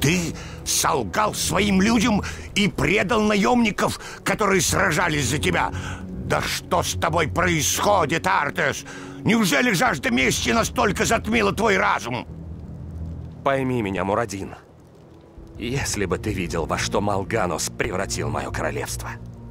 Ты солгал своим людям и предал наемников, которые сражались за тебя. Да что с тобой происходит, Артес? Неужели жажда мести настолько затмила твой разум? Пойми меня, Мурадин. Если бы ты видел, во что Малганус превратил мое королевство.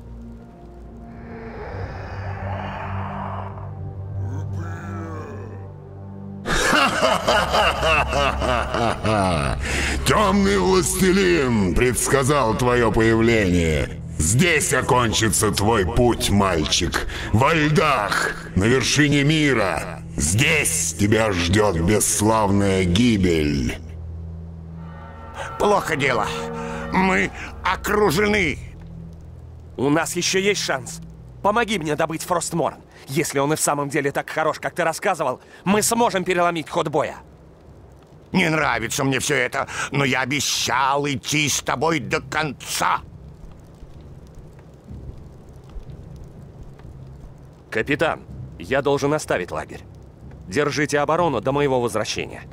Темный властелин предсказал твое появление. Здесь окончится твой путь, мальчик. Во льдах, на вершине мира. Здесь тебя ждет бесславная гибель. Плохо дело. Мы окружены. У нас еще есть шанс. Помоги мне добыть Фростморн. Если он и в самом деле так хорош, как ты рассказывал, мы сможем переломить ход боя. Не нравится мне все это, но я обещал идти с тобой до конца. Капитан, я должен оставить лагерь. Держите оборону до моего возвращения.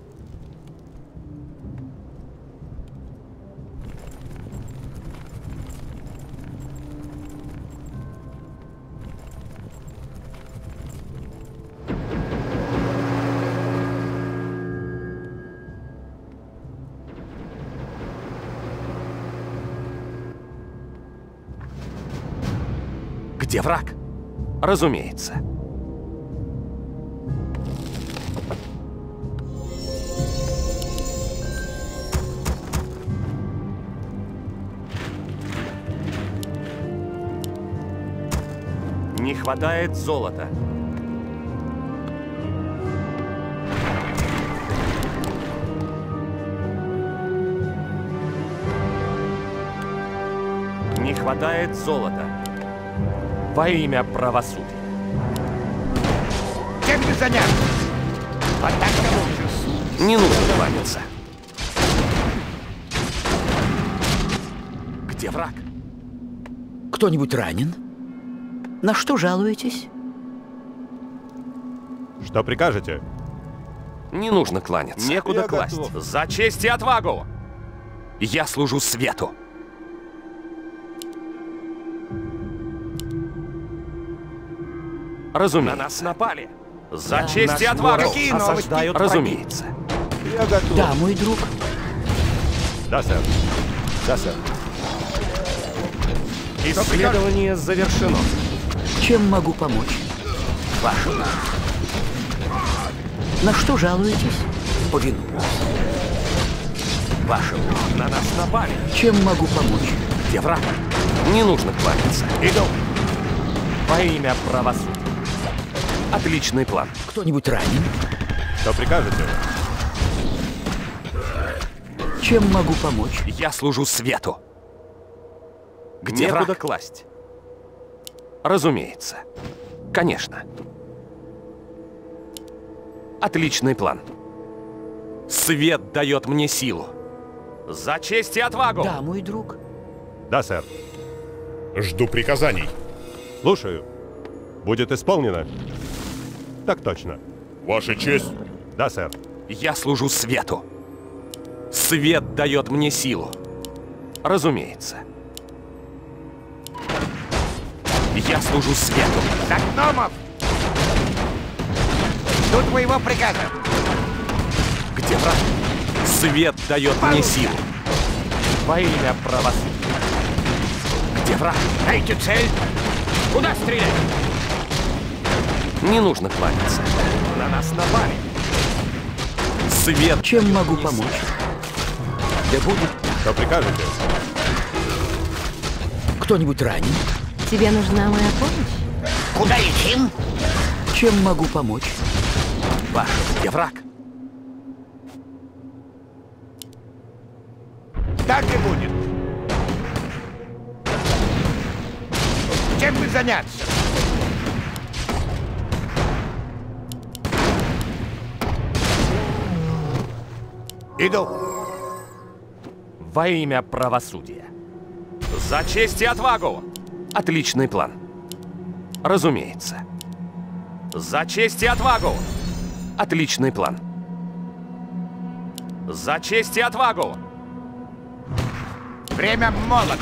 Где враг? Разумеется. Не хватает золота. Не хватает золота. Во имя правосудия. Чем бы заняться? Вот так-то лучше. Не нужно кланяться. Где враг? Кто-нибудь ранен? На что жалуетесь? Что прикажете? Не нужно кланяться. Некуда Я класть. готов. За честь и отвагу! Я служу свету. Разумеется. На нас напали. За честь и отвагу! Какие новости? Осаждают разумеется. Я готов. Да, мой друг. Да, сэр. Да, сэр. Исследование завершено. Чем могу помочь? Ваша. На что жалуетесь? Повинуюсь. Ваша. На нас напали. Чем могу помочь? Где враг? Не нужно кланяться. Иду. Во имя правосудия. Отличный план. Кто-нибудь ранен? Что прикажете? Чем могу помочь? Я служу свету. Где Некуда враг? Класть. Разумеется. Конечно. Отличный план. Свет дает мне силу. За честь и отвагу! Да, мой друг. Да, сэр. Жду приказаний. Слушаю. Будет исполнено. Так точно. Ваша честь. Да, сэр. Я служу свету. Свет дает мне силу. Разумеется. Я служу свету. Так, гномов! Жду твоего приказа. Где враг? Свет дает мне силу. Во имя правосудия. Где враг? Дайте цель. Куда стрелять? Не нужно кланяться. На нас напали. Свет. Чем дает могу мне помочь? силу. Да будет. Что прикажете? Кто-нибудь ранен? Тебе нужна моя помощь? Куда летим? Чем могу помочь? Ваш. Где враг? Так и будет. Чем бы заняться? Иду. Во имя правосудия. За честь и отвагу! Отличный план. Разумеется. За честь и отвагу! Отличный план. За честь и отвагу! Время молот.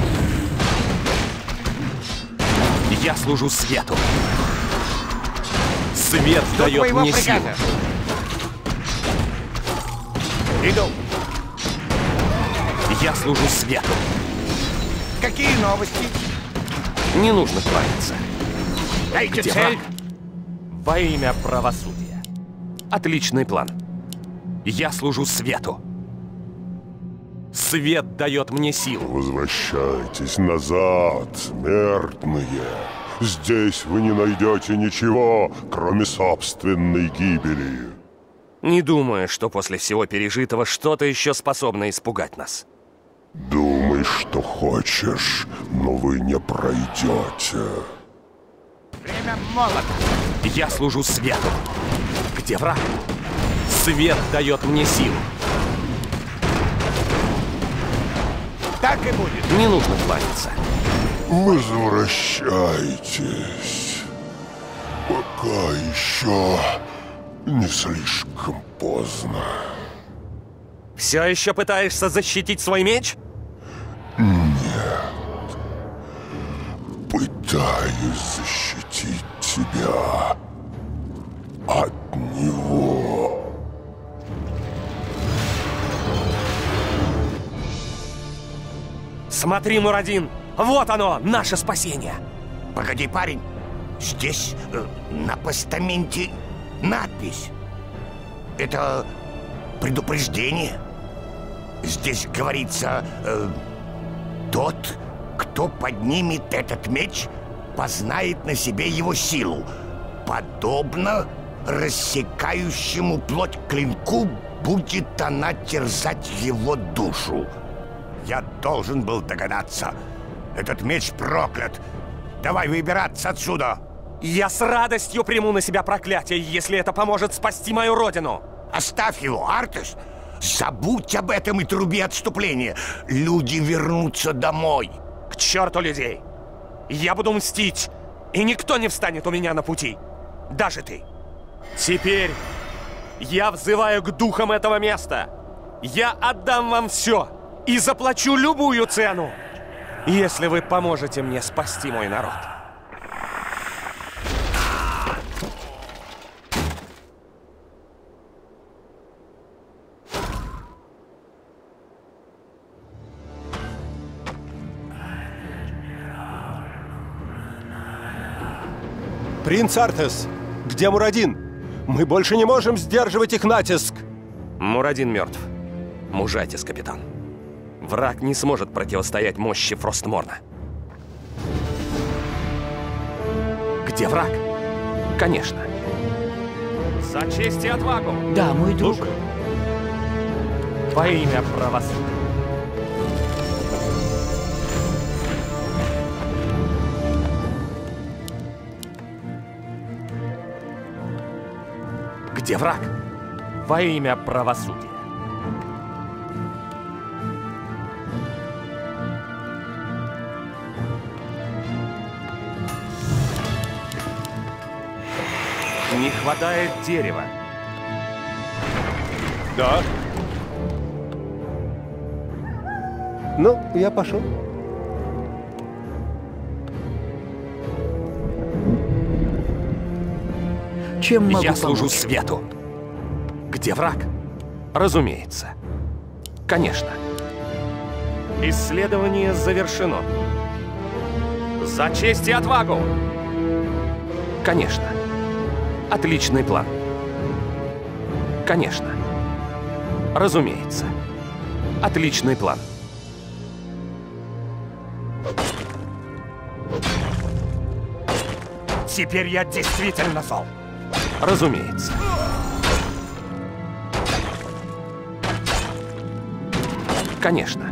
Я служу свету. Свет дает твоего мне приказа. силу. Иду. Я служу свету. Какие новости? Не нужно кланяться. Дайте Где цель. враг? Во имя правосудия. Отличный план. Я служу свету. Свет дает мне силу. Возвращайтесь назад, смертные. Здесь вы не найдете ничего, кроме собственной гибели. Не думаю, что после всего пережитого что-то еще способно испугать нас. Думай, что хочешь, но вы не пройдете. Время молот. Я служу свету. Где враг? Свет дает мне силу. Так и будет. Не нужно кланяться. Возвращайтесь. Пока еще не слишком поздно. Все еще пытаешься защитить свой меч? Пытаюсь защитить тебя от него. Смотри, Мурадин, вот оно, наше спасение. Погоди, парень. Здесь на постаменте надпись. Это предупреждение. Здесь говорится, тот, кто поднимет этот меч, познает на себе его силу. Подобно рассекающему плоть клинку, будет она терзать его душу. Я должен был догадаться. Этот меч проклят. Давай выбираться отсюда. Я с радостью приму на себя проклятие, если это поможет спасти мою родину. Оставь его, Артес. Забудь об этом и труби отступление. Люди вернутся домой. К черту людей! Я буду мстить, и никто не встанет у меня на пути. Даже ты. Теперь я взываю к духам этого места. Я отдам вам все и заплачу любую цену, если вы поможете мне спасти мой народ. Принц Артес, где Мурадин? Мы больше не можем сдерживать их натиск. Мурадин мертв. Мужайтесь, капитан. Враг не сможет противостоять мощи Фростморна. Где враг? Конечно. За честь и отвагу! Да, мой друг. Слушаю. Во имя правосудия. Где враг? Во имя правосудия. Не хватает дерева. Да. Ну, я пошел. Чем могу Я служу помочь? свету. Где враг? Разумеется. Конечно. Исследование завершено. За честь и отвагу! Конечно. Отличный план. Конечно. Разумеется. Отличный план. Теперь я действительно зол. Разумеется. Конечно.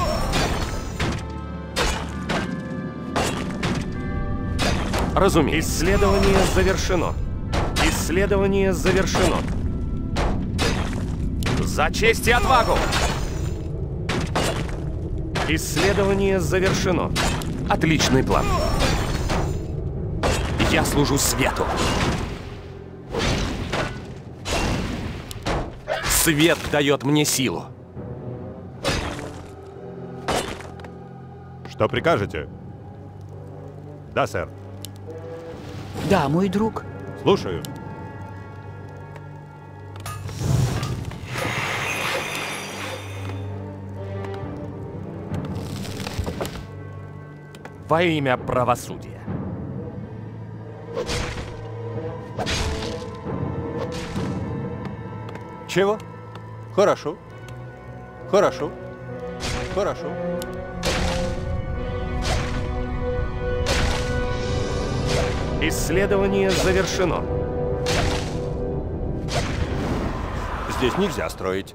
Разумеется. Исследование завершено. Исследование завершено. За честь и отвагу! Исследование завершено. Отличный план. Я служу свету. Свет дает мне силу. Что прикажете? Да, сэр. Да, мой друг. Слушаю. Во имя правосудия. Чего? Хорошо. Хорошо. Хорошо. Исследование завершено. Здесь нельзя строить.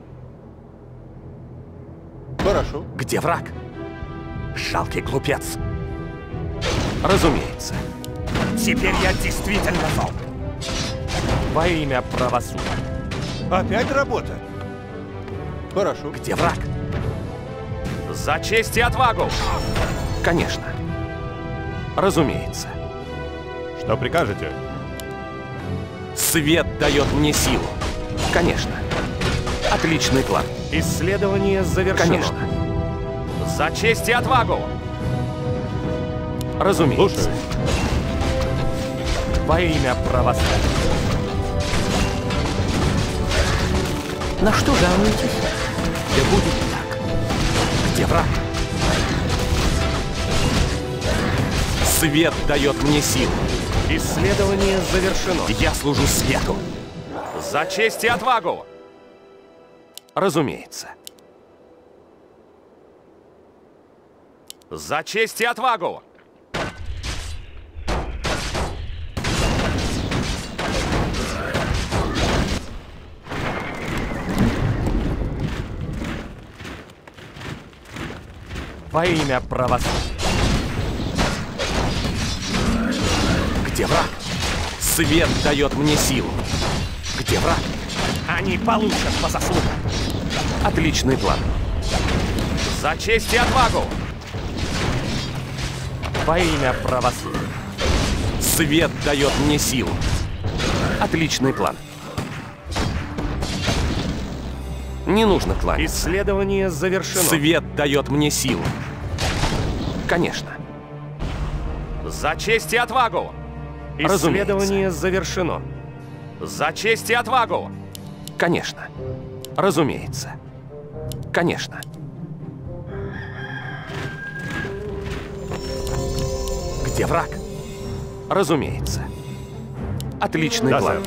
Хорошо. Где враг? Жалкий глупец. Разумеется. Теперь я действительно зол. Во имя правосудия. Опять работа? Хорошо. Где враг? За честь и отвагу! Конечно. Разумеется. Что прикажете? Свет дает мне силу. Конечно. Отличный план. Исследование завершено. Конечно. За честь и отвагу! Разумеется. Слушаю. Во имя правосудия. На что жалуетесь? Да будет так. Где враг? Свет дает мне силу. Исследование завершено. Я служу свету. За честь и отвагу! Разумеется. За честь и отвагу! Во имя правосудия. Где враг? Свет дает мне силу. Где враг? Они получат по заслугам. Отличный план. За честь и отвагу! Во имя правосудия. Свет дает мне силу. Отличный план. Не нужно кланяться. Исследование завершено. Свет дает мне силу. Конечно. За честь и отвагу! Исследование завершено. За честь и отвагу! Конечно. Разумеется. Конечно. Где враг? Разумеется. Отличный Да, план. сэр.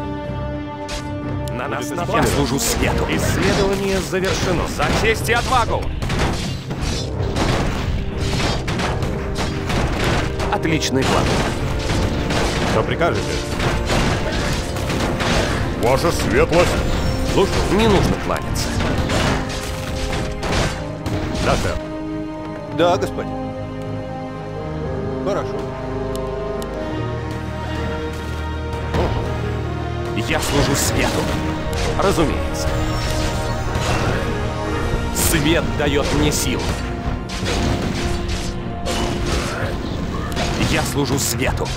На нас Будет напали. Я исполнено. служу свету. Исследование завершено. За честь и отвагу! Отличный план. Что прикажете? Ваша светлость. Слушаю. Не нужно кланяться. Да, сэр. Да, господин. Хорошо. Я служу свету. Разумеется. Свет дает мне силу. Я служу свету.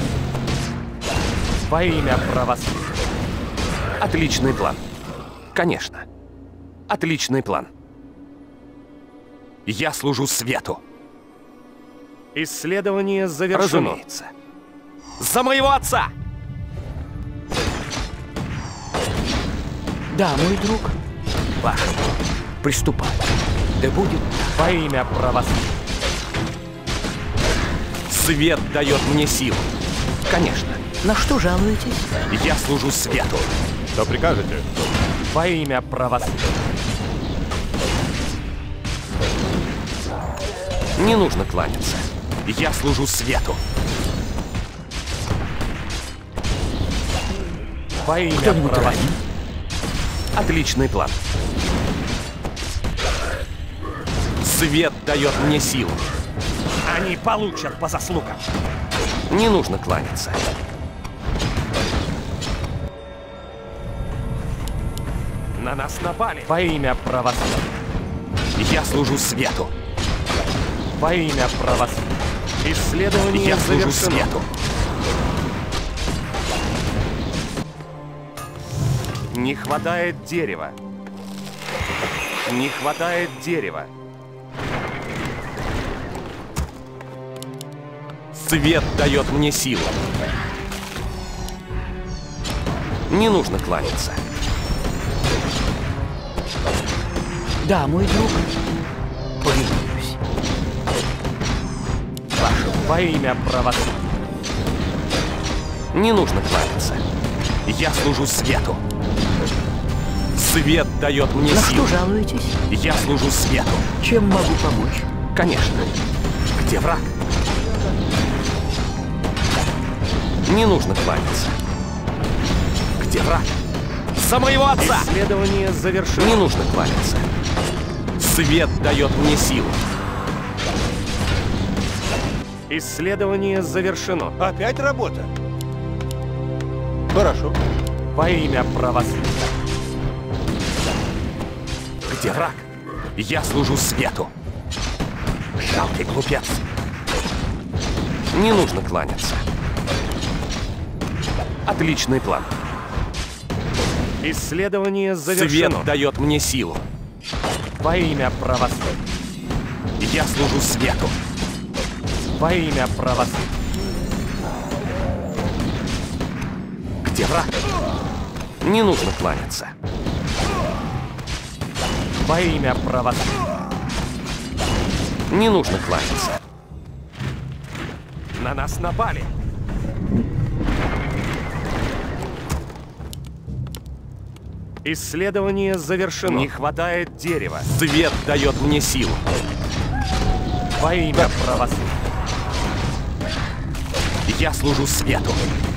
Во имя правосудия. Отличный план. Конечно. Отличный план. Я служу свету. Исследование завершено. Разумеется. За моего отца! Да, мой друг. Ваш. Приступай. Да будет Во имя правосудия. Свет дает мне силу. Конечно. на что жалуетесь? Я служу свету. Что прикажете? Во имя правосудия. Не нужно кланяться. Я служу свету. Во имя Кто-нибудь правосудия. ранен? Отличный план. Свет дает мне силу. Они получат по заслугам. Не нужно кланяться. На нас напали. Во имя правосудия. Я служу свету. Во имя правосудия. Исследование Я служу свету. Не хватает дерева. Не хватает дерева. Свет дает мне силу. Не нужно кланяться. Да, мой друг. Повинуюсь. Во имя правосудия. Не нужно кланяться. Я служу свету. Свет дает мне На силу. что жалуетесь? Я служу свету. Чем могу помочь? Конечно. Где враг? Не нужно кланяться. Где враг? За моего отца! Исследование завершено. Не нужно кланяться. Свет дает мне силу. Исследование завершено. Опять работа? Хорошо. Во имя правосудия. Где враг? Я служу свету. Жалкий глупец. Не нужно кланяться. Отличный план. Исследование завершено. Свет дает мне силу. Во имя правосудия. Я служу свету. Во имя правосудия. Где враг? Не нужно кланяться. Во имя правосудия. Не нужно кланяться. На нас напали. Исследование завершено. Не хватает дерева. Свет дает мне силу. Во имя правосудия. Я служу свету.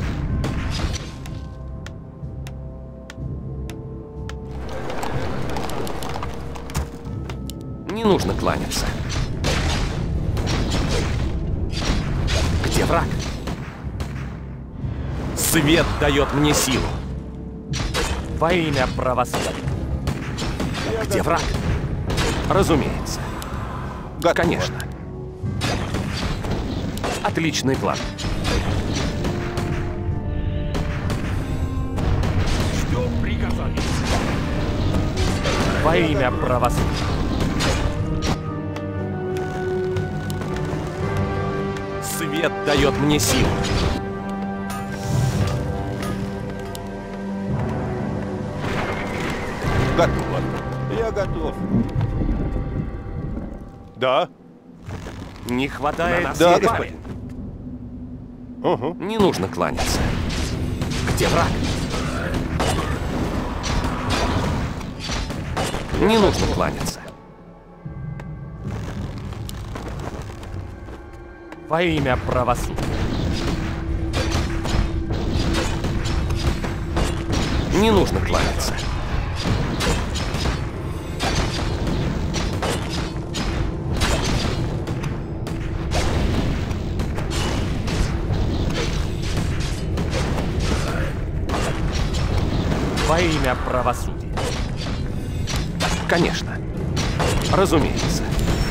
Не нужно кланяться. Где враг? Свет дает мне силу. Во имя правосудия. Где враг? Разумеется. Готово. Конечно. Отличный план. Ждем приказаний. Во имя правосудия. Свет дает мне силу. Готово. Я готов. Да? Не хватает Да, дерева. господин. Угу. Не нужно кланяться. Где враг? Не нужно кланяться. Во имя правосудия. Не нужно кланяться. Во имя правосудия. Конечно. Разумеется.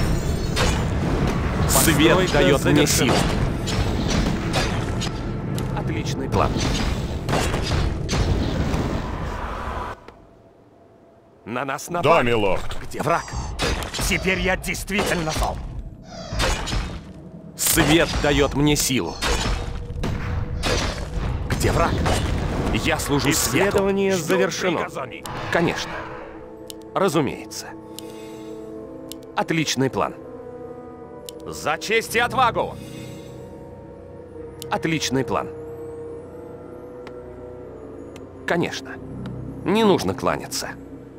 Свет Постройка дает мне завершена. силу. Отличный план. На нас Да, напали. милорд. Где враг? Теперь я действительно зол. Свет дает мне силу. Где враг? Я служу свету. Исследование завершено. Конечно. Разумеется. Отличный план. За честь и отвагу! Отличный план. Конечно. Не нужно кланяться.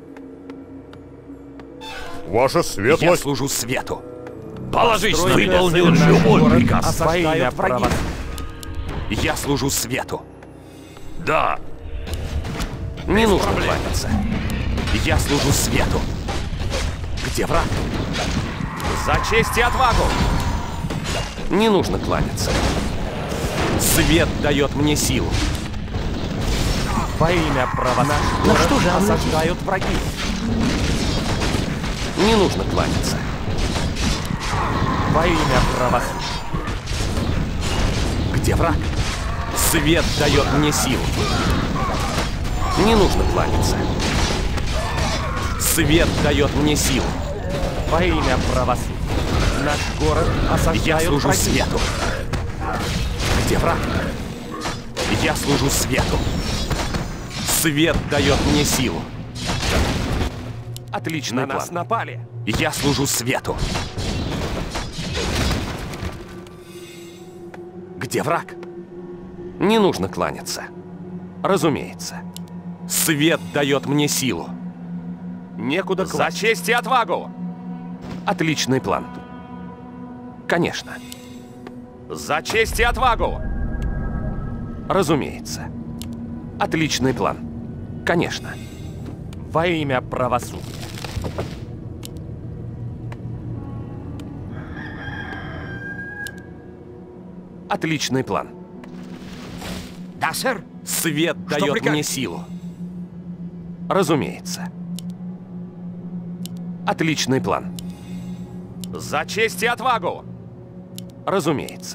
Ваша Я светлость. служу свету. Положись на Постройка меня. завершена. любой Город приказ. осаждают Во имя враги. правосудия. Я служу свету. Да. Не нужно кланяться. Я служу свету. Где враг? За честь и отвагу! Не нужно кланяться. Свет дает мне силу. Во имя правосудия. На что жалуетесь? Осаждают враги. Не нужно кланяться. Во имя правосудия. Где враг? Свет дает мне силу. Не нужно кланяться. Свет дает мне силу. Во имя правосудия. Наш город Я осаждают служу враги. свету. Где враг? Я служу свету. Свет дает мне силу. Отличный На план. нас напали. Я служу свету. Где враг? Не нужно кланяться. Разумеется. Свет дает мне силу. Некуда За класть. честь и отвагу! Отличный план. Конечно. За честь и отвагу! Разумеется. Отличный план. Конечно. Во имя правосудия. Отличный план. Да, сэр. Свет Что дает прикажете? мне силу. Разумеется. Отличный план. За честь и отвагу! Разумеется.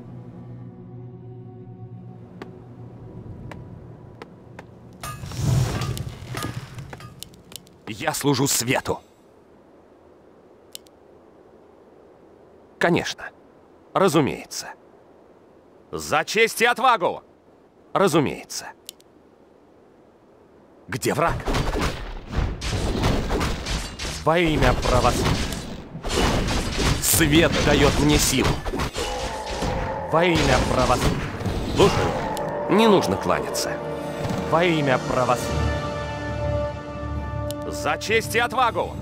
Я служу свету. Конечно. Разумеется. За честь и отвагу! Разумеется. Где враг? Во имя правосудия. Свет дает мне силу. Во имя правосудия. Слушаю. Не нужно кланяться. Во имя правосудия. За честь и отвагу!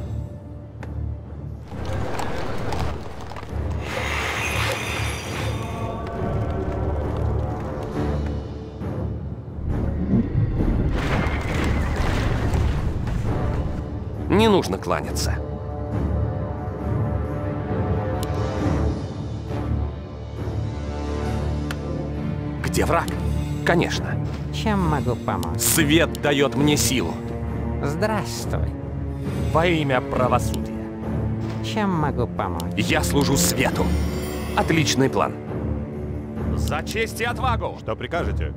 Не нужно кланяться. Где враг? Конечно. Чем могу помочь? Свет дает мне силу. Здравствуй. Во имя правосудия. Чем могу помочь? Я служу свету. Отличный план. За честь и отвагу! Что прикажете?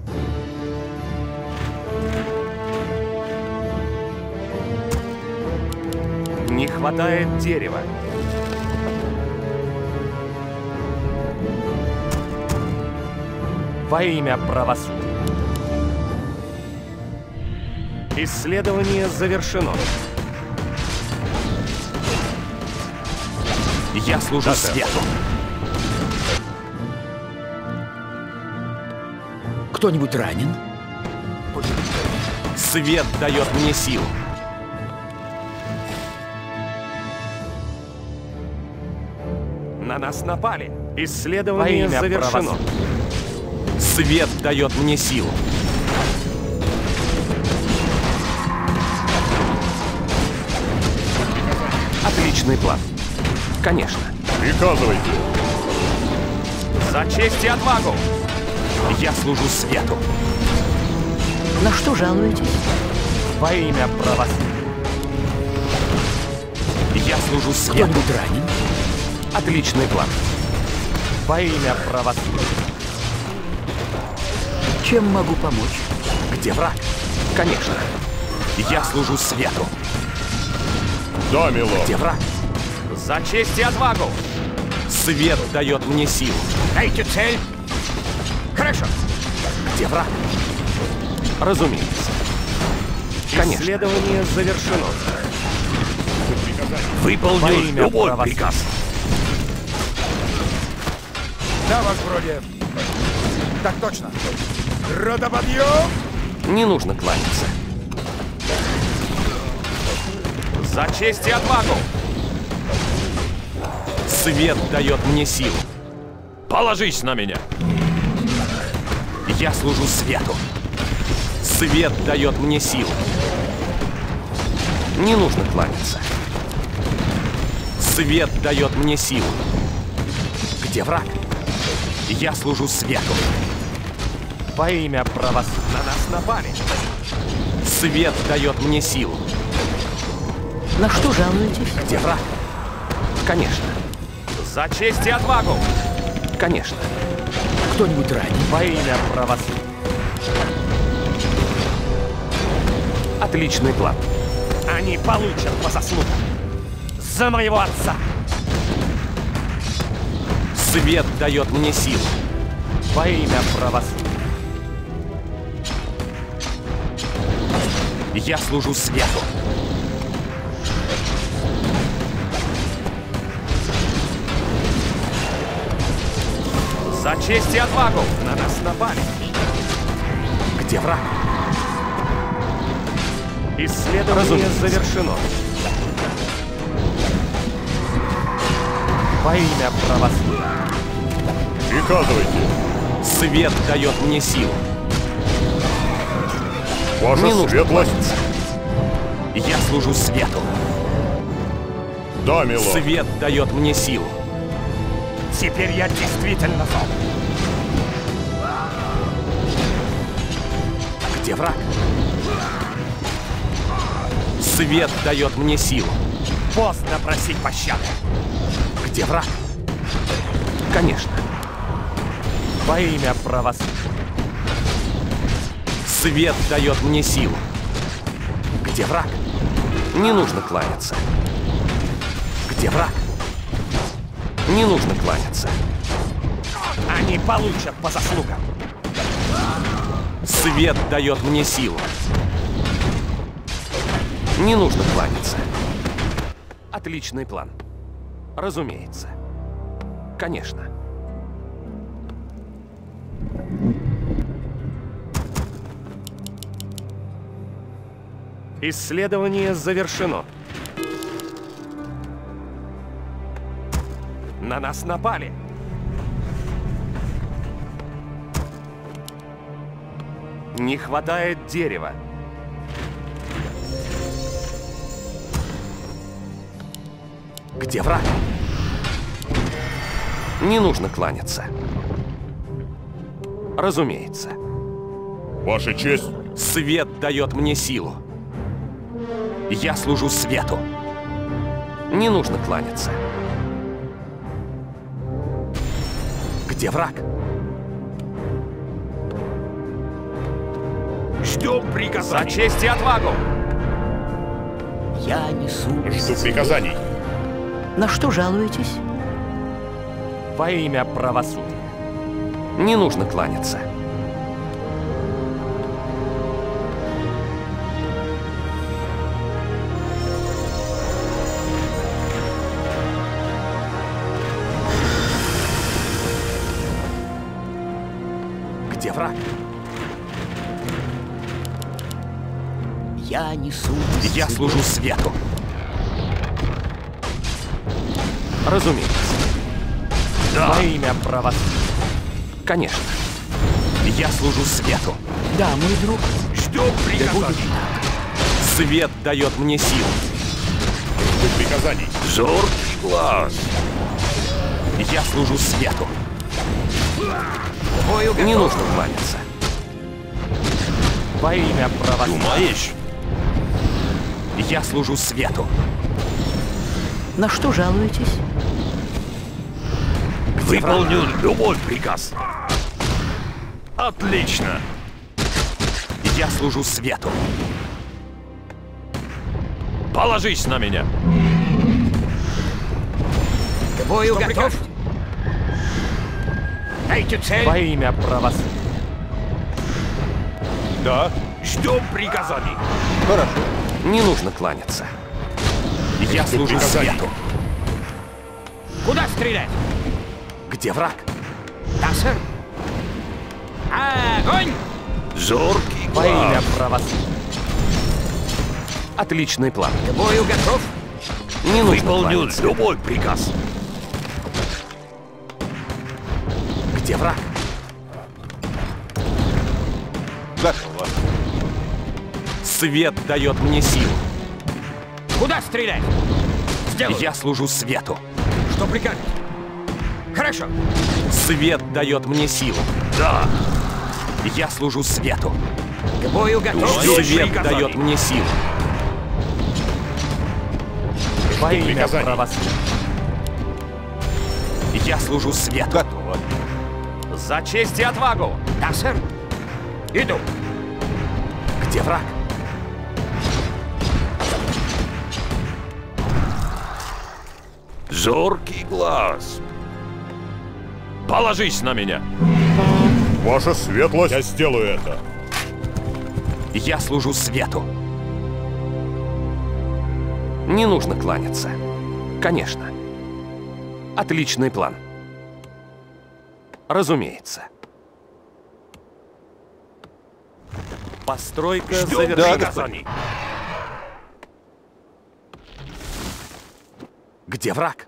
Не хватает дерева. Во имя правосудия. Исследование завершено. Я служу свету. Кто-нибудь ранен? Свет дает мне силу. На нас напали. Во Исследование имя завершено. правосудия. Свет дает мне силу. Отличный план. Конечно. Приказывайте. За честь и отвагу! Я служу свету. На что жалуетесь? Во имя правосудия. Я служу свету. Кто-нибудь ранен? Отличный план. Во имя правосудия. Чем могу помочь? Где враг? Конечно. Я служу свету. Да, милорд. Где враг? За честь и отвагу! Свет дает мне силу. Дайте цель. Хорошо. Где враг? Разумеется. Конечно. Исследование завершено. Во Выполню имя любой правосудия. приказ. Да, ваш вроде. Так точно. Родоподъем! Не нужно кланяться. За честь и отвагу! Свет дает мне силу. Положись на меня. Я служу свету. Свет дает мне силу. Не нужно кланяться. Свет дает мне силу. Где враг? Я служу свету. Во имя правосудия. На нас напали. Свет дает мне силу. На что жалуетесь? Где враг? Конечно. За честь и отвагу! Конечно. Кто-нибудь ранен? Во имя правосудия. Отличный план. Они получат по заслугам. За моего отца. Свет дает мне силу. Во имя правосудия. Я служу свету. За честь и отвагу! На нас напали. Где враг? Исследование завершено. Во имя правосудия. Приказывайте. Свет дает мне силу. Ваша Не нужно светлость. кланяться. Я служу свету. Да, милорд. Свет дает мне силу. Теперь я действительно зол. Где враг? Свет дает мне силу. Поздно просить пощады. Где враг? Конечно. Во имя правосудия. Свет дает мне силу. Где враг? Не нужно кланяться. Где враг? Не нужно кланяться. Они получат по заслугам. Свет дает мне силу. Не нужно кланяться. Отличный план. Разумеется. Конечно. Исследование завершено. На нас напали. Не хватает дерева. Где враг? Не нужно кланяться. Разумеется. Ваша честь. Свет дает мне силу. Я служу свету. Не нужно кланяться. Где враг? Ждем За приказаний. честь и отвагу! Я несу... Жду приказаний. На что жалуетесь? Во имя правосудия. Не нужно кланяться. Где враг? Я несу... Я служу свету. Разумеется. Во имя правосудия. Конечно. Я служу свету. Да, мой друг. Ждем приказаний. Свет дает мне силу. Жду приказаний. Зоркий глаз. Я служу свету. Не нужно кланяться. Во имя правосудия. Думаешь? Я служу свету. На что жалуетесь? Выполню любой приказ. Отлично. Я служу свету. Положись на меня. К бою готов? Дайте цель. Во имя правосудия. Да, Ждем приказаний. хорошо. Не нужно кланяться. Я служу приказаний. свету. Куда стрелять? Где враг? Да, сэр. Огонь! Зоркий Во имя правосудия. Отличный план. К бою готов? Не нужно Выполню кланяться. любой приказ. Где враг? Готово. Свет дает мне силу. Куда стрелять? Сделаю. Я служу свету. Что прикажете? Хорошо. Свет дает мне силу. Да. Я служу свету. К бою готов? Свет дает мне силу. Во имя приказаний. правосудия. Я служу свету. Готово. За честь и отвагу! Да, сэр. Иду. Где враг? Зоркий глаз. Положись на меня. Ваша светлость! Я сделаю это! Я служу свету. Не нужно кланяться. Конечно. Отличный план. Разумеется. Постройка завершена. Где враг?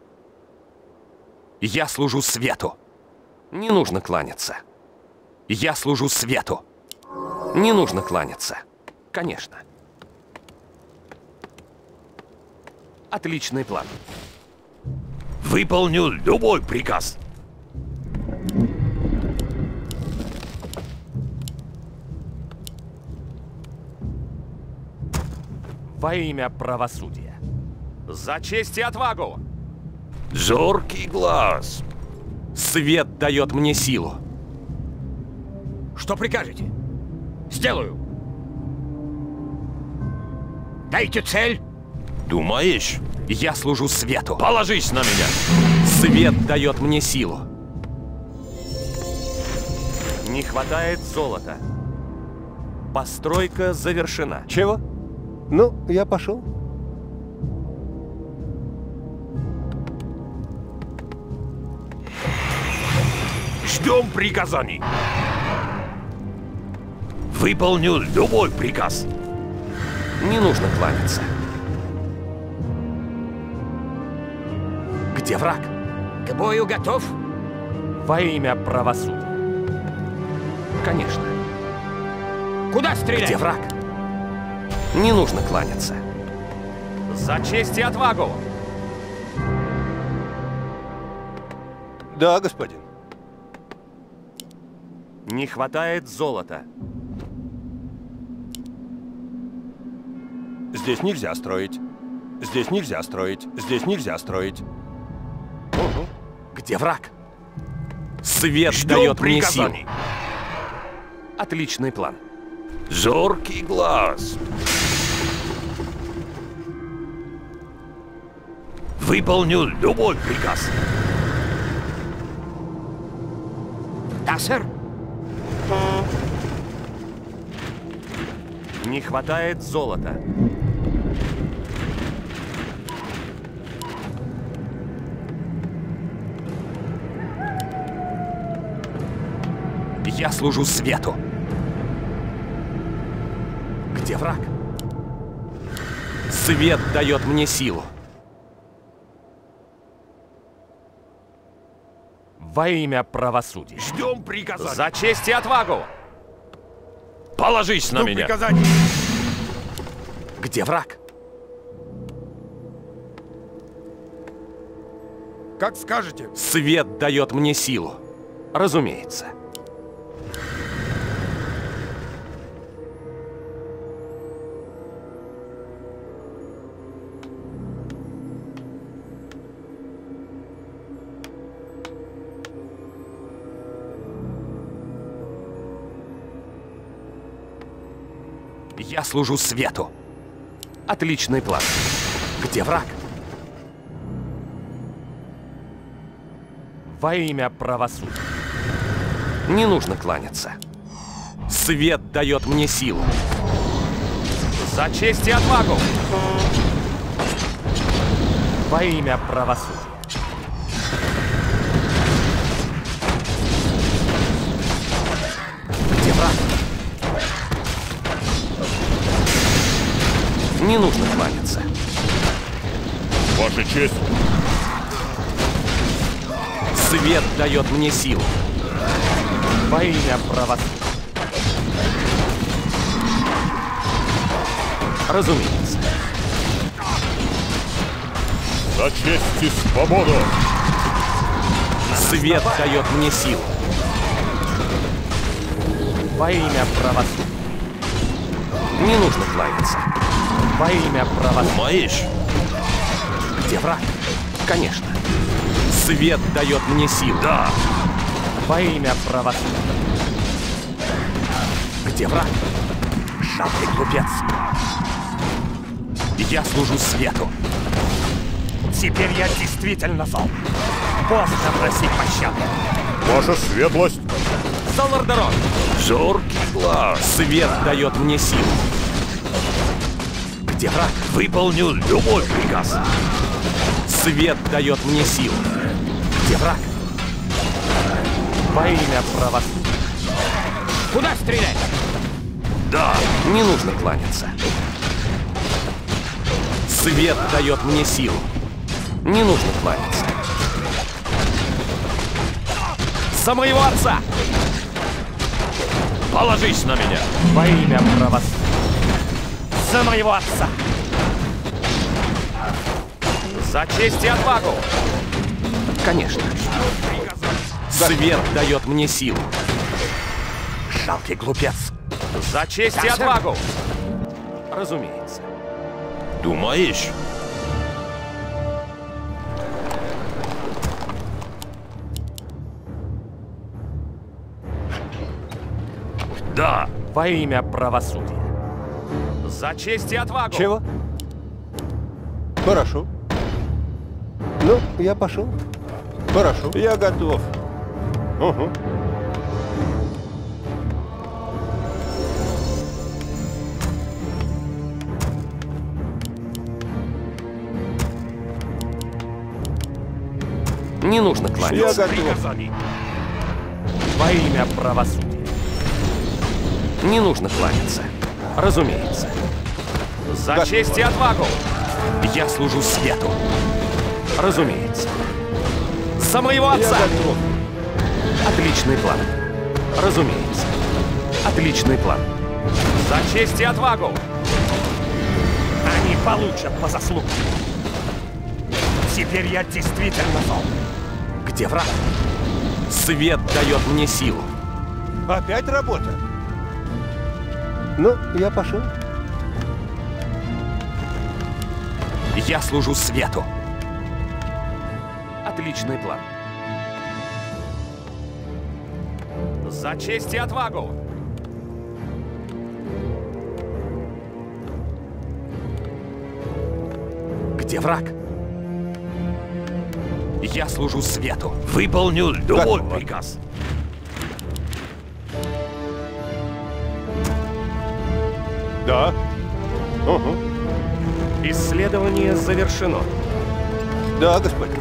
Я служу свету. Не нужно кланяться. Я служу свету. Не нужно кланяться. Конечно. Отличный план. Выполню любой приказ. Во имя правосудия. За честь и отвагу! Зоркий глаз. Свет дает мне силу. Что прикажете? Сделаю. Дайте цель. Думаешь? Я служу свету. Положись на меня. Свет дает мне силу. Не хватает золота. Постройка завершена. Чего? Ну, я пошел. Ждем приказаний. Выполню любой приказ. Не нужно кланяться. Где враг? К бою готов? Во имя правосудия. Конечно. Куда стрелять? Где враг? Не нужно кланяться. За честь и отвагу! Да, господин. Не хватает золота. Здесь нельзя строить. Здесь нельзя строить. Здесь нельзя строить. Угу. Где враг? Свет Ждем дает мне силу. приказаний. Отличный план. Зоркий глаз. Выполню любой приказ. Да, сэр. Не хватает золота. Я служу свету. Где враг? Свет дает мне силу. Во имя правосудия. Ждем приказаний. За честь и отвагу! Положись на Жду меня. приказаний. Где враг? Как скажете. Свет дает мне силу. Разумеется. Я служу свету. Отличный план. Где враг? Во имя правосудия. Не нужно кланяться. Свет дает мне силу. За честь и отвагу! Во имя правосудия. Где враг? Не нужно кланяться. Ваша честь. Свет дает мне силу. Во имя правосудия. Разумеется. За честь и свободу. Свет дает мне силу. Во имя правосудия. Не нужно кланяться. Во имя правосудия. Думаешь? Где враг? Конечно. Свет дает мне силу. Да. Во имя правосудия. Где враг? Жалкий глупец. Я служу свету. Теперь я действительно зол. Поздно просить пощады. Ваша светлость. за Лордерон! Зоркий глаз. Свет дает мне силу. Где враг? Выполню любой приказ. Свет дает мне силу. Где враг? Во имя правосудия. Куда стрелять? Да. Не нужно кланяться. Свет дает мне силу. Не нужно кланяться. За моего отца! Положись на меня. Во имя правосудия. За моего отца! За честь и отвагу! Конечно. Свет дает мне силу. Жалкий глупец. За честь и отвагу! Разумеется. Думаешь? Да. Во имя правосудия. За честь и отвагу! Чего? Хорошо. Ну, я пошел. Хорошо. Я готов. Угу. Не нужно Я кланяться. готов. Во имя правосудия. Не нужно кланяться. Разумеется. За честь и отвагу! Я служу свету. Разумеется. За моего Я отца! готов. Отличный план. Разумеется. Отличный план. За честь и отвагу! Они получат по заслугам. Теперь я действительно зол. Где враг? Свет дает мне силу. Опять работа? Ну, я пошел. Я служу свету. Отличный план. За честь и отвагу! Где враг? Я служу свету. Выполню любой Готово. приказ. Да. Угу. Исследование завершено. Да, господин.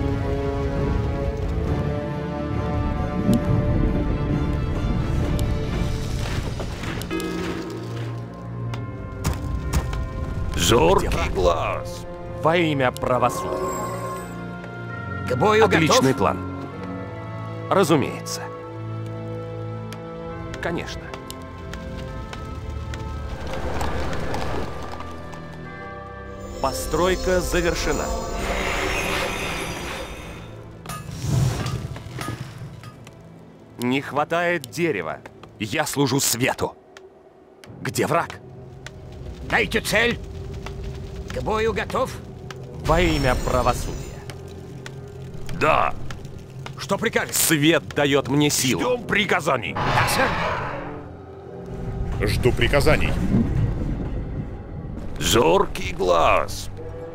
Зоркий глаз. Во имя правосудия. К бою Отличный готов? план. Разумеется. Конечно. Постройка завершена. Не хватает дерева. Я служу свету. Где враг? Дайте цель. К бою готов? Во имя правосудия. Да. Что прикажете? Свет дает мне силу. Ждем приказаний. Да, сэр. Жду приказаний. Зоркий глаз.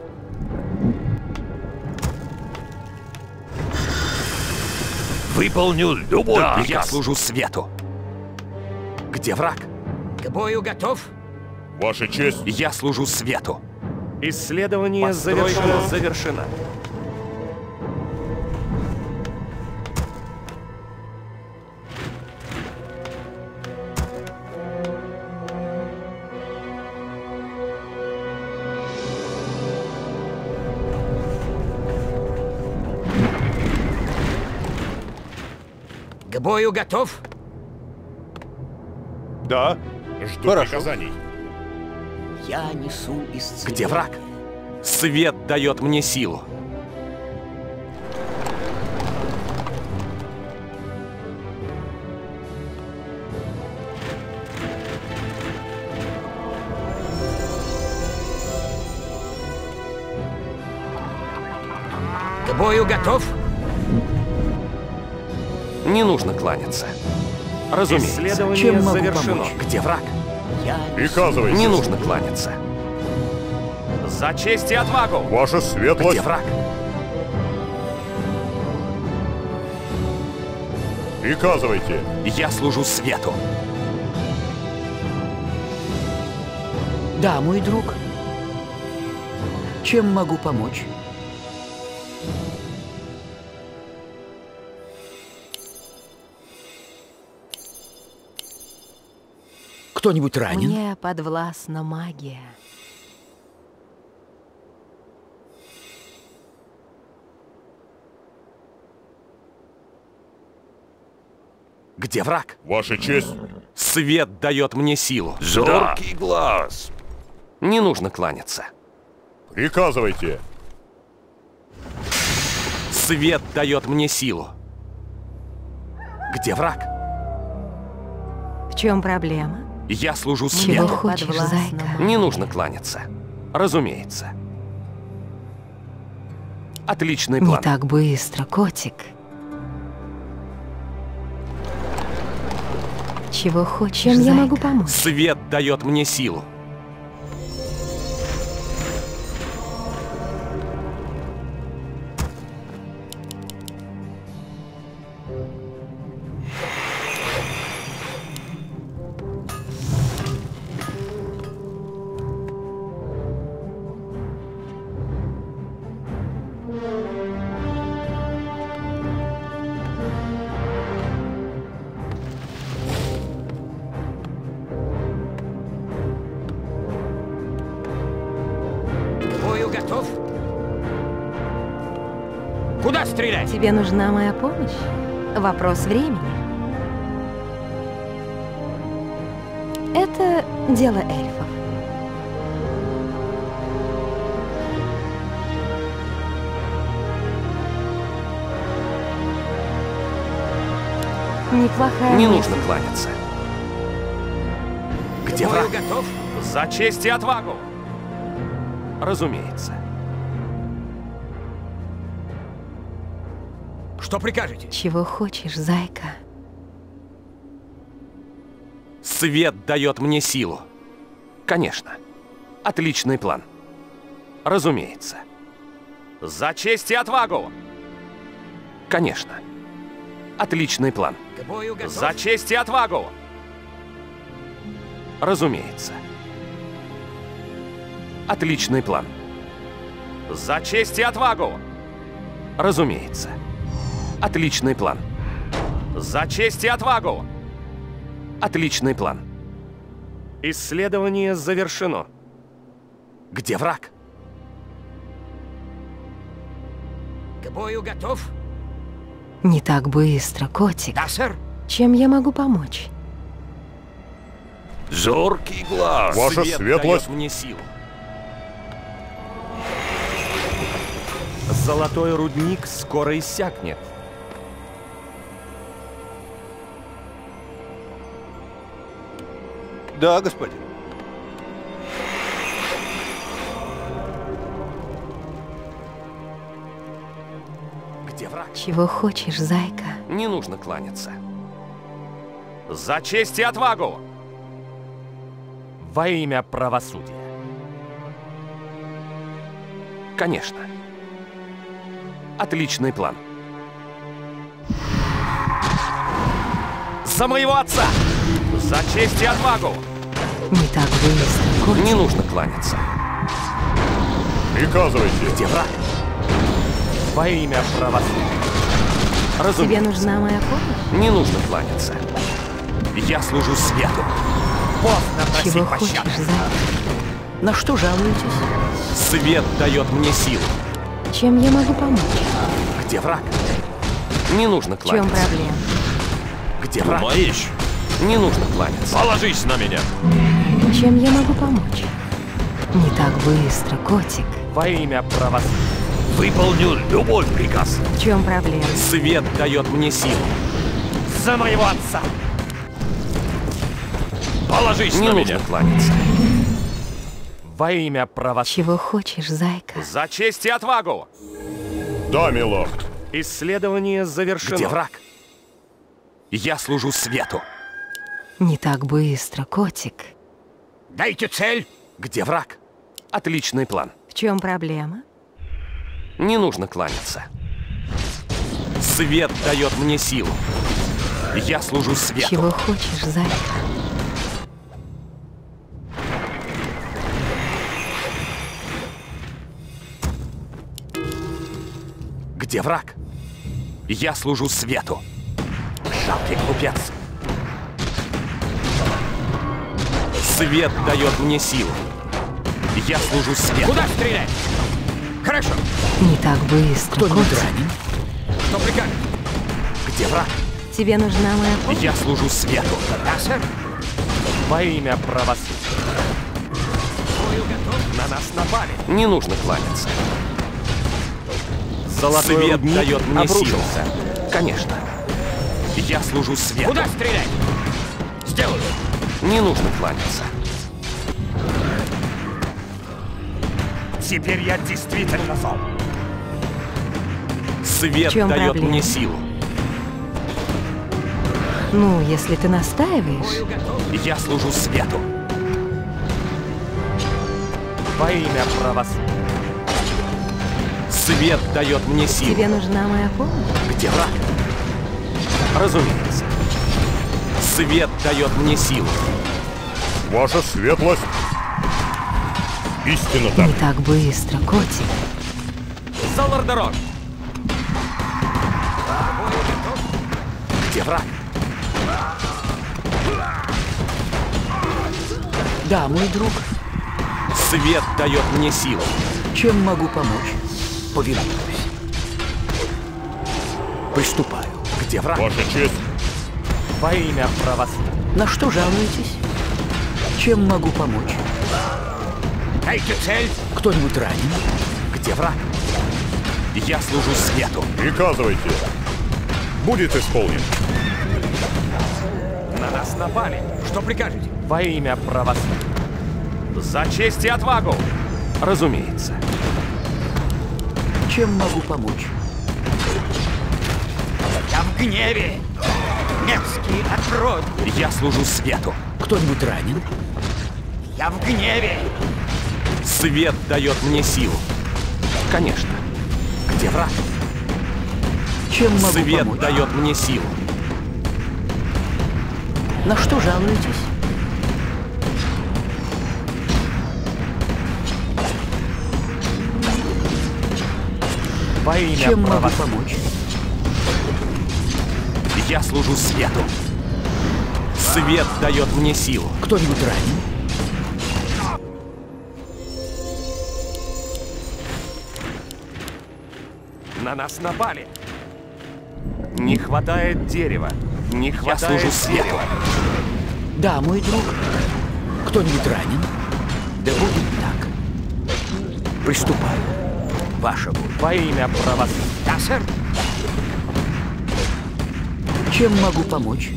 Выполню любой Я приказ. служу свету. Где враг? К бою готов? Ваша честь. Я служу свету. Исследование Постройка завершено. К бою готов? Да. Жду Хорошо. приказаний. Я несу исцеление. Где враг? Свет дает мне силу. К бою готов? Не нужно кланяться. Разумеется. Исследование Чем могу завершено. помочь? Где враг? Я Приказывайте. Не нужно кланяться. За честь и отвагу! Ваша светлость. Где враг? Приказывайте. Я служу свету. Да, мой друг. Чем могу помочь? Кто-нибудь ранен? Мне подвластна магия. Где враг? Ваша честь. Свет дает мне силу. Зоркий глаз. Не нужно кланяться. Приказывайте. Свет дает мне силу. Где враг? В чем проблема? Я служу Чего свету. хочешь, зайка? Не нужно кланяться. Разумеется. Отличный Не план. так быстро, котик. Чего хочешь, чем я могу помочь? Свет дает мне силу. К бою готов? Куда стрелять? Тебе нужна моя помощь? Вопрос времени. Это дело эльфов. Неплохая Не мысль. нужно кланяться. Где К бою враг? готов? За честь и отвагу. Разумеется. Что прикажете? Чего хочешь, зайка? Свет дает мне силу. Конечно. Отличный план. Разумеется. За честь и отвагу. Конечно. Отличный план. К бою готов? За честь и отвагу. Разумеется. Отличный план. За честь и отвагу. Разумеется. Отличный план. За честь и отвагу. Отличный план. Исследование завершено. Где враг? К бою готов? Не так быстро, котик. Да, сэр. Чем я могу помочь? Зоркий глаз. Ваша Свет светлость. дает мне силу. Золотой рудник скоро иссякнет. Да, господин. Где враг? Чего хочешь, зайка? Не нужно кланяться. За честь и отвагу! Во имя правосудия. Конечно. Отличный план. За моего отца! За честь и отвагу! Не так быстро, котик. Не нужно кланяться. Приказывайте. Где враг? Во имя правосудия. Тебе Разумеется. нужна моя помощь? Не нужно кланяться. Я служу свету. Поздно Чего просить хочешь, пощады. зайка? На что жалуетесь? Свет дает мне силу. Чем я могу помочь? Где враг? Не нужно В чем кланяться. проблема? Где враг? Думаешь? Не нужно кланяться. Положись на меня. Чем я могу помочь? Не так быстро, котик. Во имя правосудия. Выполню любой приказ. В чем проблема? Свет дает мне силу. За моего отца. Положись Не на нужно меня. кланяться. Во имя правосудия. Чего хочешь, зайка? За честь и отвагу. Да, милорд. Исследование завершено. Где враг? Я служу свету. Не так быстро, котик. Дайте цель. Где враг? Отличный план. В чем проблема? Не нужно кланяться. Свет дает мне силу. Я служу свету. Чего хочешь, зайка? Где враг? Я служу свету. Жалкий глупец. Свет дает мне силу. Я служу свету. Куда стрелять? Хорошо. Не так быстро, Кто-нибудь котик. ранен? Что прикажете? Где враг? Тебе нужна моя помощь? Я служу свету. Да, сэр. Во имя правосудия. Бою готов. На нас напали. Не нужно кланяться. Золотой свет дает мне силу. Конечно. Я служу свету. Куда стрелять? Сделаю. Не нужно кланяться. Теперь я действительно зол. Свет В чем дает проблема? мне силу. Ну, если ты настаиваешь, Бою готов. Я служу свету. Во имя правосудия. Свет дает мне силу. тебе нужна моя помощь? Где враг? Разумеется. Свет дает мне силу. Ваша светлость. Истинно так. Не так быстро, котик. За Лордерон. Где враг? Да, мой друг. Свет дает мне силу. Чем могу помочь? Повинуюсь. Приступаю. Где враг? Ваша честь. Во имя правосудия. На что жалуетесь? Чем могу помочь? Дайте цель. Кто-нибудь ранен? Где враг? Я служу свету. Приказывайте. Будет исполнен. На нас напали. Что прикажете? Во имя правосудия. За честь и отвагу. Разумеется. Чем могу помочь? Я в гневе. Мерзкий отрод. Я служу свету. Кто-нибудь ранен? Я в гневе. Свет дает мне силу. Конечно. Где враг? Чем могу Свет помочь? дает мне силу. На что жалуетесь? Во имя Чем могу правосудия. помочь? Я служу свету. Свет дает мне силу. Кто-нибудь ранен? На нас напали. Не хватает дерева. Не хватает. Я служу свету. Да, мой друг. Кто-нибудь ранен? Да будет так. Приступаю. Ваша воля. Во имя правосудия. Да, сэр. Чем могу помочь?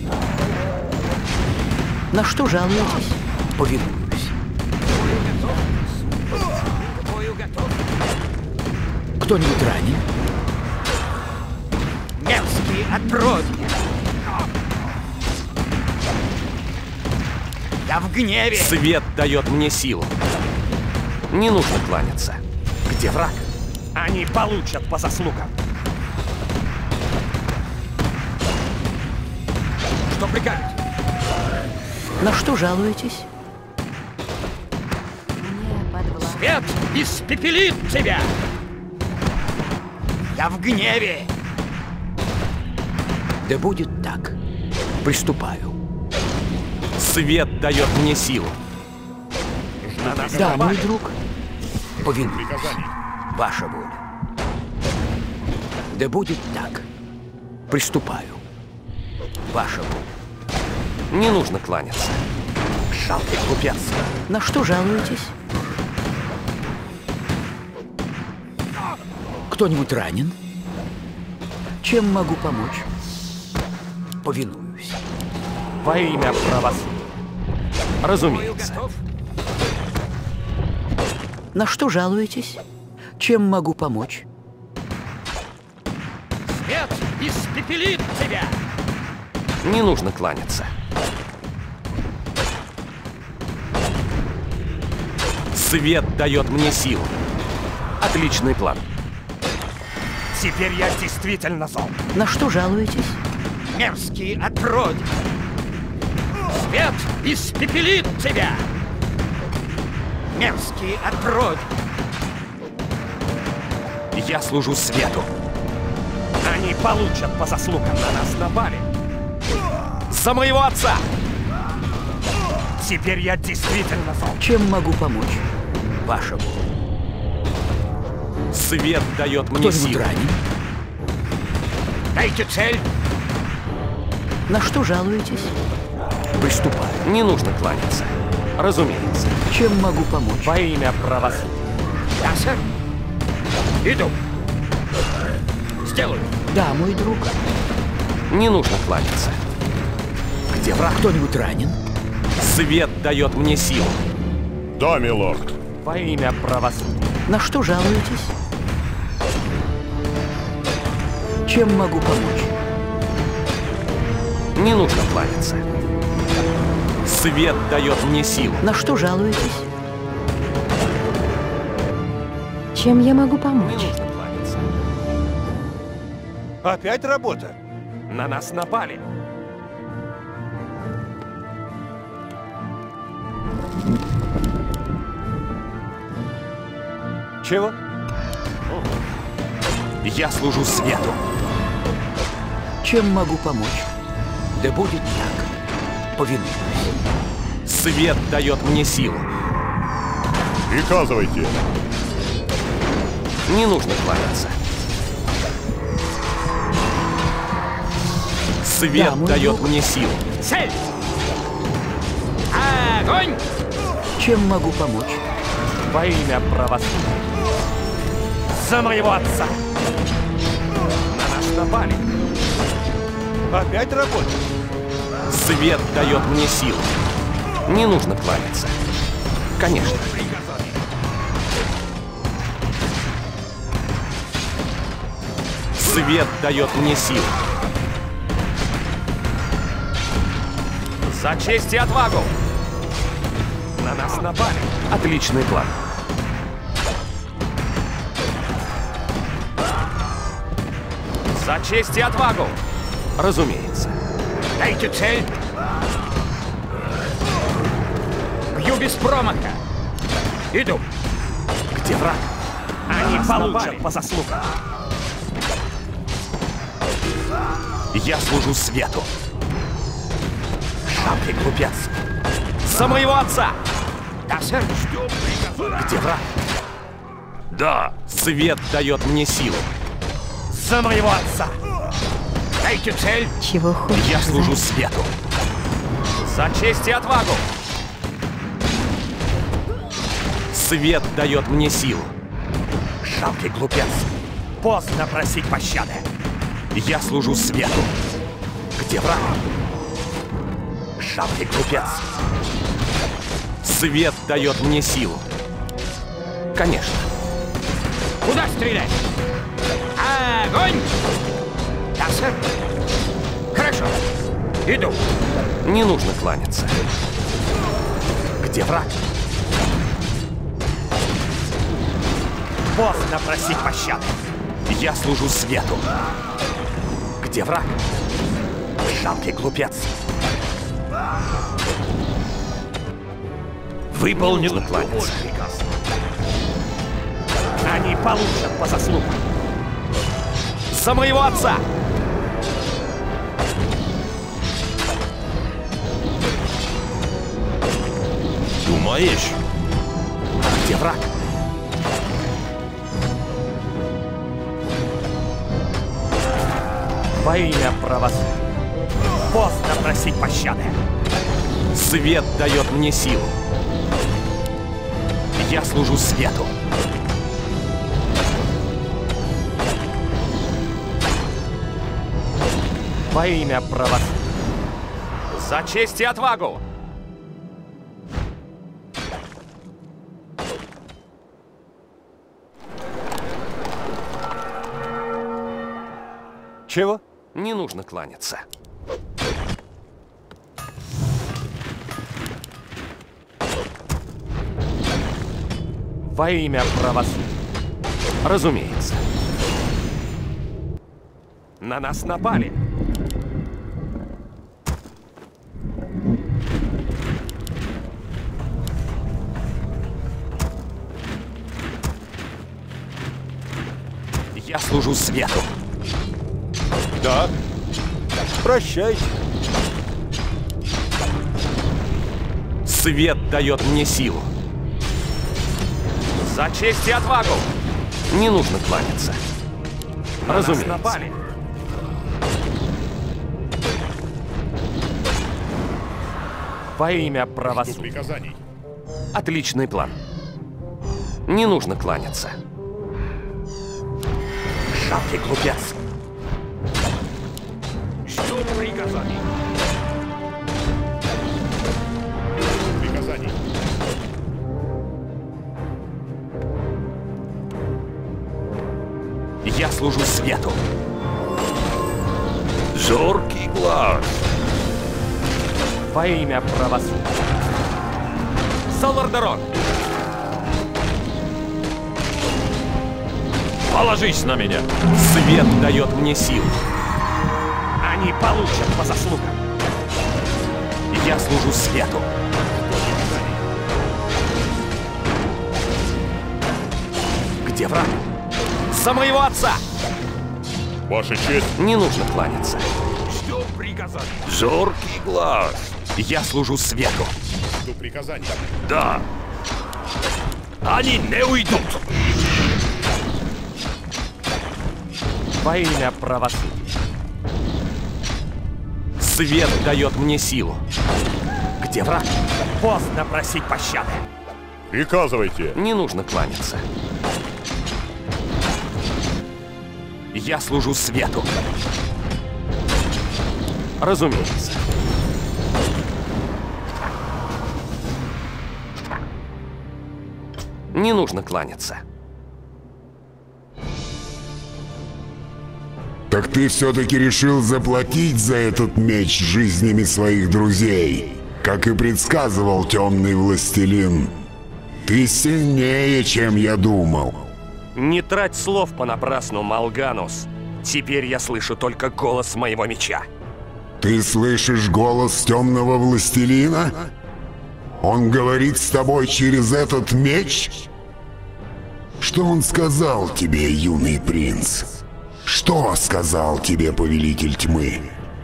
На что жалуетесь? Повинуюсь. Бою готов. Кто-нибудь ранен? Мерзкий отрод. Я в гневе. Свет дает мне силу. Не нужно кланяться. Где враг? Они получат по заслугам. Что прикажете? На что жалуетесь? Свет испепелит тебя. Я в гневе. Да будет так. Приступаю. Свет дает мне силу. На нас Да, напали. мой друг. Повинуюсь. Ваша воля. Да будет так. Приступаю. Ваша воля. Не нужно кланяться. Жалкий глупец. На что жалуетесь? Кто-нибудь ранен? Чем могу помочь? Повинуюсь. Во имя правосудия. Бою Разумеется. готов. На что жалуетесь? Чем могу помочь? Свет испепелит тебя. Не нужно кланяться. Свет дает мне силу. Отличный план. Теперь я действительно зол. На что жалуетесь? Мерзкий отродье! Свет испепелит тебя! Мерзкий отродье! Я служу свету. Они получат по заслугам. На нас напали. За моего отца! Теперь я действительно зол. Чем могу помочь? Вашему. Свет дает мне Кто-нибудь силу. ранен? Дайте цель! На что жалуетесь? Приступай. Не нужно кланяться. Разумеется. Чем могу помочь? Во имя правосудия. Да, сэр. Иду. Сделаю. Да, мой друг. Не нужно кланяться. Где враг? Кто-нибудь ранен? Свет дает мне силу. Да, милорд. Во имя правосудия. На что жалуетесь? Чем могу помочь? Не нужно кланяться. Свет дает мне силу. На что жалуетесь? Чем я могу Не помочь? нужно кланяться. Опять работа? На нас напали. Чего? Я служу свету. Чем могу помочь? Да будет так. Повинуюсь. Свет дает мне силу. Приказывайте. Не нужно кланяться. Свет Да, мой дает друг. мне силу. Цель! Огонь! Чем могу помочь? Во имя правосудия. За моего отца. На нас напали. Опять работа? Свет дает мне силу. Не нужно кланяться. Конечно. Свет дает мне силу. За честь и отвагу! На нас напали. Отличный план. За честь и отвагу! Разумеется. Дайте цель! Бью без промаха! Иду! Где враг? Они получат по заслугам. Я служу свету. Шапки глупец. За моего отца! Да, сэр. Где враг? Да. Свет дает мне силу. За моего отца! Дайте цель! Чего хочешь? Я служу знать? свету. За честь и отвагу! Свет дает мне силу. Жалкий глупец. Поздно просить пощады. Я служу свету. Где враг? Жалкий глупец. Свет дает мне силу. Конечно. Куда стрелять? Огонь! Да, сэр. Хорошо. Иду. Не нужно кланяться. Где враг? Поздно просить пощады. Я служу свету. Где враг? Жалкий глупец. Выполнил нужно кланяться. любой приказ. Они получат по заслугам. За моего отца! Думаешь? Где враг? Во имя правосудия. Поздно просить пощады. Свет дает мне силу. Я служу свету. Во имя правосудия. За честь и отвагу! Чего? Не нужно кланяться. Во имя правосудия. Разумеется. На нас напали. Я служу свету. Да. Прощайте. Свет дает мне силу. За честь и отвагу! Не нужно кланяться. Разумеется. Во имя правосудия. Отличный план. Не нужно кланяться. Жалкий глупец. Жду приказаний. Приказаний. Я служу свету. Зоркий глаз. Во имя правосудия. Солардерон! Положись на меня. Свет дает мне силу. Они получат по заслугам. Я служу свету. Где враг? За моего отца! Ваша честь. Не нужно кланяться. Жду приказаний. Зоркий глаз. Я служу свету. Жду приказаний. Да. Они не уйдут. Во имя правосудия. Свет дает мне силу. Где враг? Поздно просить пощады. Приказывайте. Не нужно кланяться. Я служу свету. Разумеется. Не нужно кланяться. Так ты все-таки решил заплатить за этот меч жизнями своих друзей, как и предсказывал темный властелин. Ты сильнее, чем я думал. Не трать слов понапрасну, Малганус. Теперь я слышу только голос моего меча. Ты слышишь голос темного властелина? Он говорит с тобой через этот меч? Что он сказал тебе, юный принц? Что сказал тебе повелитель тьмы?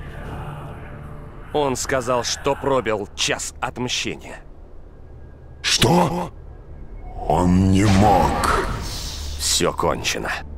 Он сказал, что пробил час отмщения. Что? Он не мог. Все кончено.